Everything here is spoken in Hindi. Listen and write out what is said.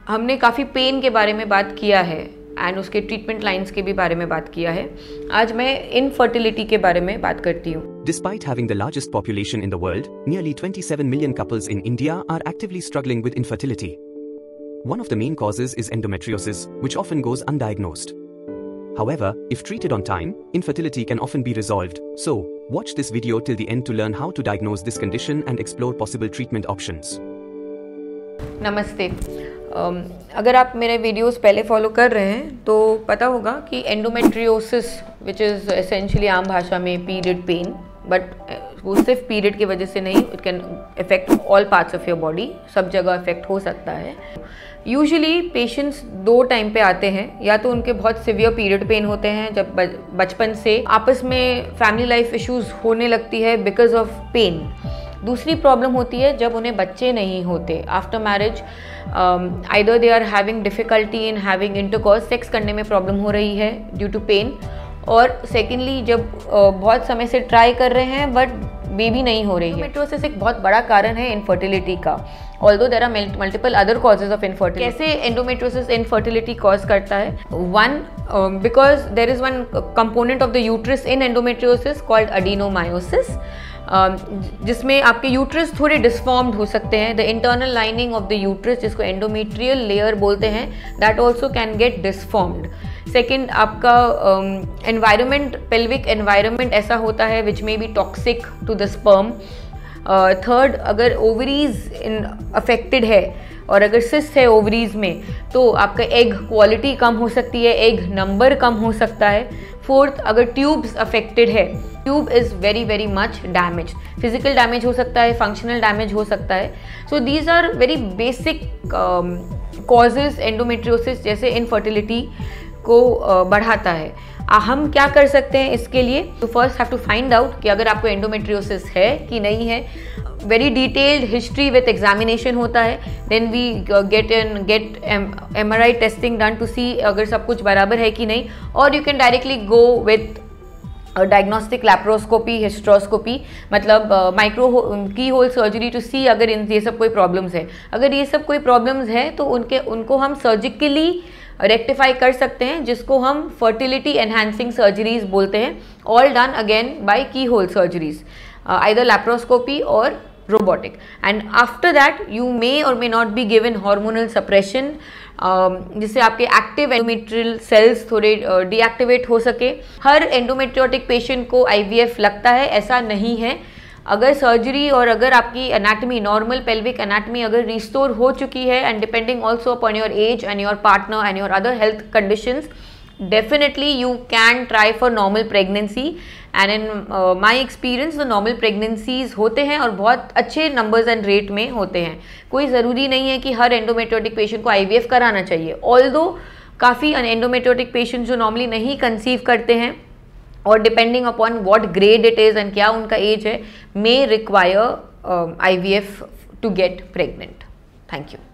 हमने काफ़ी पेन के बारे में बात किया है एंड उसके ट्रीटमेंट लाइंस के भी बारे में बात किया है। आज मैं इनफर्टिलिटी के बारे में बात करती हूँ। Despite having the largest population in the world, nearly 27 million couples in India are actively struggling with infertility. One of the main causes is endometriosis, which often goes undiagnosed. However, if treated on time, infertility can often be resolved. So, watch this video till the end to learn how to diagnose this condition and explore possible treatment options. नमस्ते। अगर आप मेरे वीडियोस पहले फॉलो कर रहे हैं तो पता होगा कि एंडोमेट्रियोसिस विच इज़ एसेंशियली आम भाषा में पीरियड पेन, बट वो सिर्फ पीरियड की वजह से नहीं, it can affect all parts of your body, सब जगह अफेक्ट हो सकता है। यूजुअली पेशेंट्स दो टाइम पे आते हैं, या तो उनके बहुत सिवियर पीरियड पेन होते हैं जब बचपन से आपस में फैमिली लाइफ इश्यूज होने लगती है बिकॉज ऑफ पेन। दूसरी प्रॉब्लम होती है जब उन्हें बच्चे नहीं होते after marriage, either they are having difficulty in having intercourse, sex करने में प्रॉब्लम हो रही है ड्यू टू पेन, और सेकेंडली जब बहुत समय से ट्राई कर रहे हैं बट बेबी नहीं हो रही है। एंडोमेट्रियोसिस एक बहुत बड़ा कारण है इनफर्टिलिटी का, although there are multiple other causes of infertility. कैसे एंडोमेट्रियोसिस इनफर्टिलिटी कॉज करता है? One, because there is one component of the uterus in endometriosis called adenomyosis, जिसमें आपके यूट्रस थोड़े डिसफॉर्म्ड हो सकते हैं। The internal lining of the uterus, जिसको एंडोमेट्रियल लेयर बोलते हैं, that also can get disformed. Second, आपका एनवायरनमेंट, पेल्विक एनवायरनमेंट ऐसा होता है which may be toxic to the sperm. Third, अगर ओवरीज अफेक्टेड है और अगर सिस्ट है ओवरीज में तो आपका एग क्वालिटी कम हो सकती है, एग नंबर कम हो सकता है। फोर्थ, अगर ट्यूब्स अफेक्टेड है, tube is very very much damage, physical damage हो सकता है, फंक्शनल डैमेज हो सकता है। So these are very basic causes endometriosis जैसे इनफर्टिलिटी को बढ़ाता है। हम क्या कर सकते हैं इसके लिए? तो first have to find out कि अगर आपको एंडोमेट्रियोसिस है कि नहीं है। Very detailed history with examination होता है, then we get MRI testing done to see अगर सब कुछ बराबर है कि नहीं, और you can directly go with diagnostic laparoscopy, hysteroscopy, मतलब micro key hole surgery to see अगर ये सब कोई प्रॉब्लम्स है। अगर ये सब कोई प्रॉब्लम्स है तो उनको हम सर्जिकली रेक्टिफाई कर सकते हैं, जिसको हम फर्टिलिटी एनहांसिंग सर्जरीज बोलते हैं, all done again by key hole surgeries, either laparoscopy और robotic, and after that you may or may not be given hormonal suppression, जिससे आपके एक्टिव एंडोमेट्रियल सेल्स थोड़े डीएक्टिवेट हो सके। हर एंडोमेट्रियोटिक पेशेंट को IVF लगता है, ऐसा नहीं है। अगर सर्जरी और अगर आपकी एनाटमी, नॉर्मल पेल्विक एनाटमी अगर रिस्टोर हो चुकी है, and depending also upon your age and your partner and your other health conditions, definitely you can try for normal pregnancy, and in my experience the normal pregnancies होते हैं और बहुत अच्छे numbers and rate में होते हैं। कोई ज़रूरी नहीं है कि हर endometriotic patient को IVF कराना चाहिए, although काफ़ी endometriotic patients जो normally नहीं conceive करते हैं और depending upon what grade it is and क्या उनका age है, may require IVF to get pregnant. Thank you.